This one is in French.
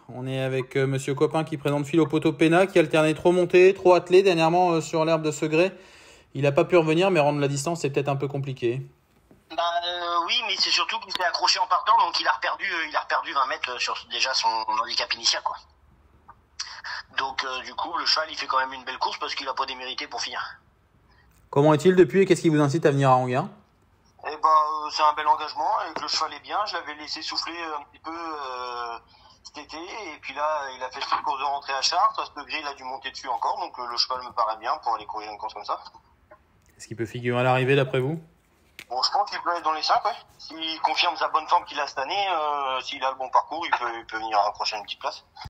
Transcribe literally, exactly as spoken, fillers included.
On est avec euh, Monsieur Copin qui présente Philo Poto Pena, qui alternait trop monté, trop attelé dernièrement euh, sur l'herbe de Segré. Il n'a pas pu revenir, mais rendre la distance, c'est peut-être un peu compliqué. Bah euh, oui, mais c'est surtout qu'il s'est accroché en partant, donc il a reperdu, euh, il a reperdu vingt mètres sur déjà son handicap initial, quoi. Donc euh, du coup, le cheval, il fait quand même une belle course parce qu'il a pas démérité pour finir. Comment est-il depuis et qu'est-ce qui vous incite à venir à Anguin? Eh ben, euh, c'est un bel engagement et que le cheval est bien. Je l'avais laissé souffler un petit peu euh, cet été et puis là, il a fait cette course de rentrée à Chartres. À ce degré, il a dû monter dessus encore, donc euh, le cheval me paraît bien pour aller courir une course comme ça. Est-ce qu'il peut figurer à l'arrivée d'après vous? Bon, je pense qu'il peut être dans les cinq, ouais. S'il confirme sa bonne forme qu'il a cette année, euh, s'il a le bon parcours, il peut, il peut venir accrocher une petite place.